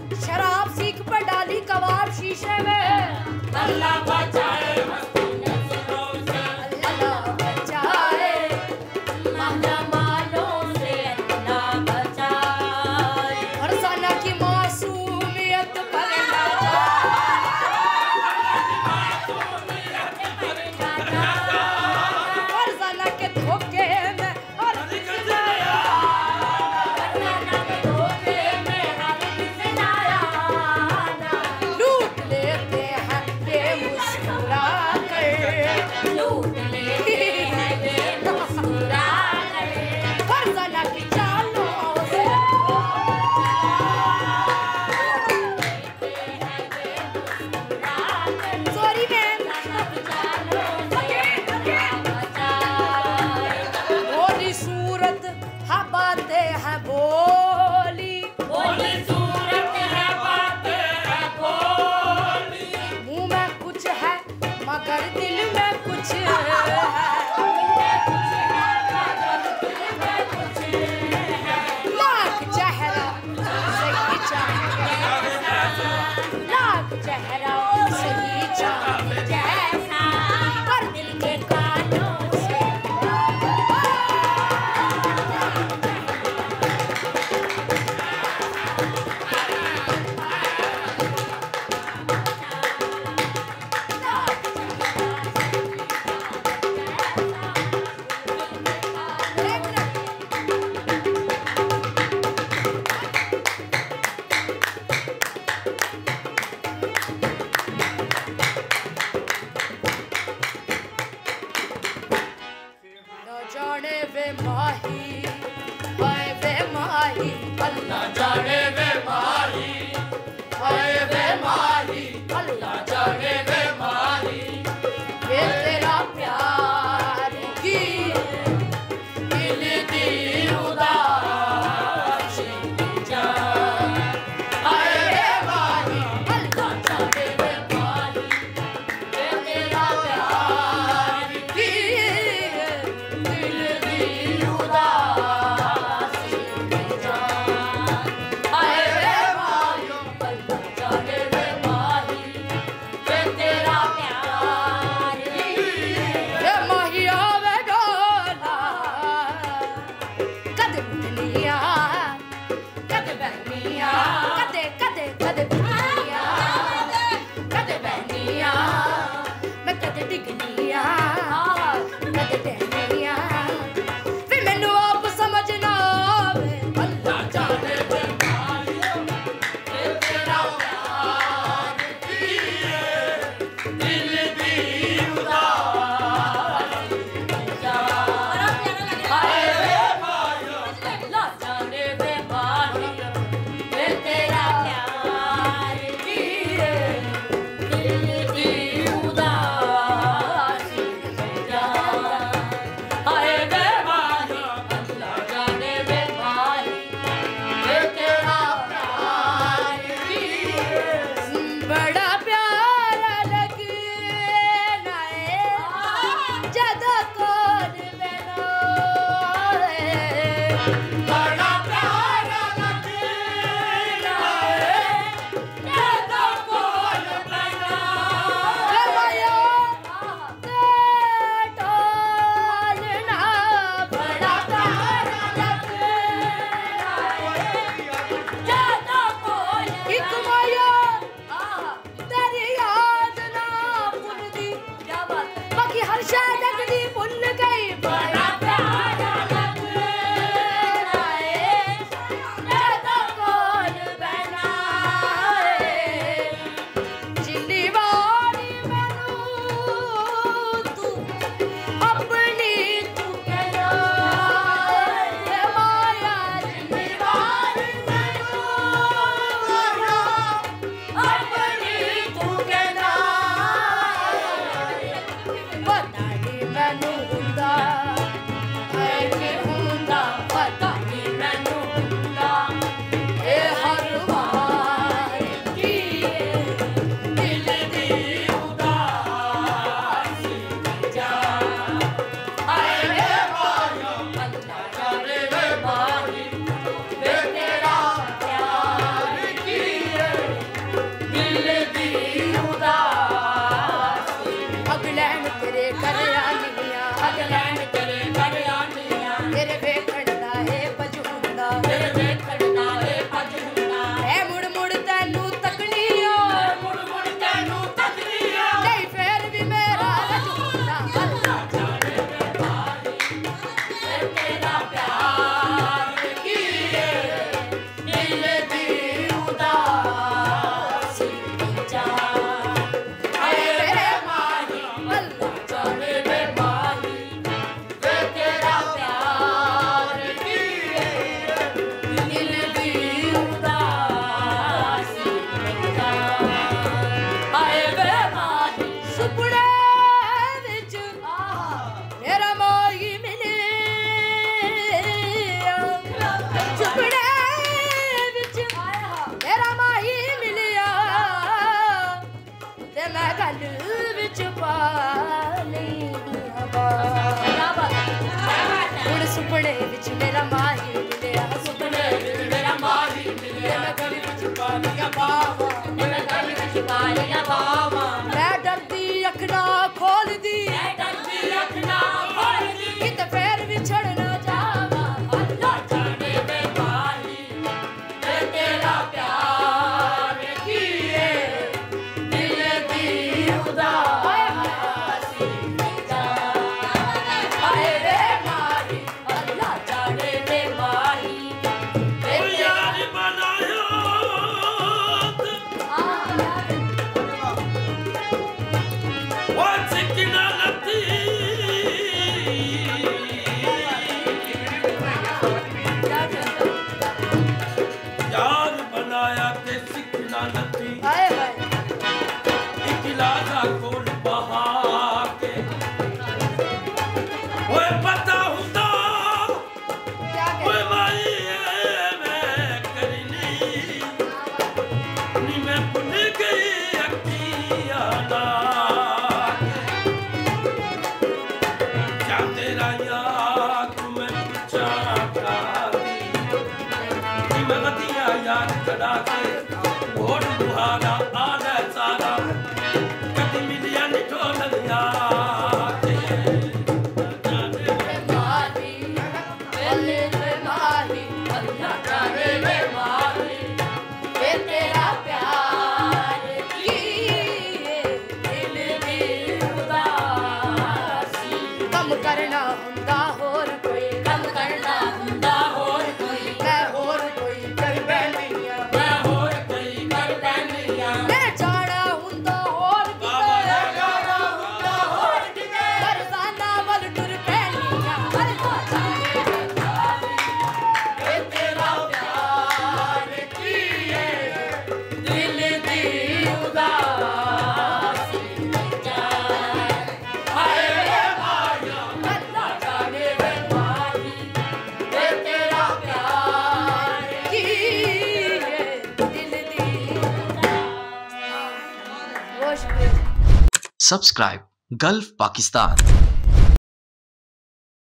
शराब सीख पर डाली कबाब शीशे में। अल्लाह बचाए मस्ती नजरों से, अल्लाह बचाए मालों से, अल्लाह बचाए। फरजाना की मासूमियत पर ना फरजाना के धोखे में हर किसी लूट लेते हैं ये मुस्कुरा कर, लूट लेते हैं ये मुस्कुरा कर। फरजाना की चालों से सॉरी मैम। भोली सूरत हाँ बातें हैं भोली, भोली सूरत है बातें है भोली, मुंह में कुछ है मगर दिल में कुछ है। लाख चेहरा सही चाहे, लाख चेहरा सही चाहे जैसा, पर दिल के कानों से विच पाली हवा हुण सुपने विच मेरा माही मिलिया सुपने विच मेरा माही मिलिया मैं गली विच पालिया बावा मैं गली विच पालिया बावा मैं डरदी अख ना खोलदी मैं डरदी अख ना खोलदी किते पैर विछड़ ना जावा अल्लाह जाने वे माही मैं तेरा प्यार किए दिल दी उदासी जा आए रे माही अल्लाह जाने वे माही ओ यार बनाया ओ चिकना लती यार बनाया ते चिकना लती आए हाय इकलाजा कोल बहा के ओए पता हुंदा क्या ओए माई मैं करनी नी मैं भुल गई अखियां ना क्या तेरा याद मैं पूछा दी नी मैं वधिया याद करा के घोड़ बुहारा आना सारा कदी मिलिया नी ढोलिया माही वेले ते माही अल्लाह जाने वे माही वे तेरा प्यार किए दिल दी उदासी कम करना हुंदा होर कोई कम करना हुंदा होर कोई मैं होर कोई कर बैठिया मैं होर कोई कर बैठिया मैं जाना हुंदा होर किते जाना हुंदा होर किते दरसाना वल टुर पैनिया अल्लाह जाने वे माही वे तेरा प्यार किए दिल दी उदासी जा हाय रे माया अल्लाह जाने वे माही वे तेरा प्यार किए दिल दी वो शुक्रिया Subscribe Gulf Pakistan.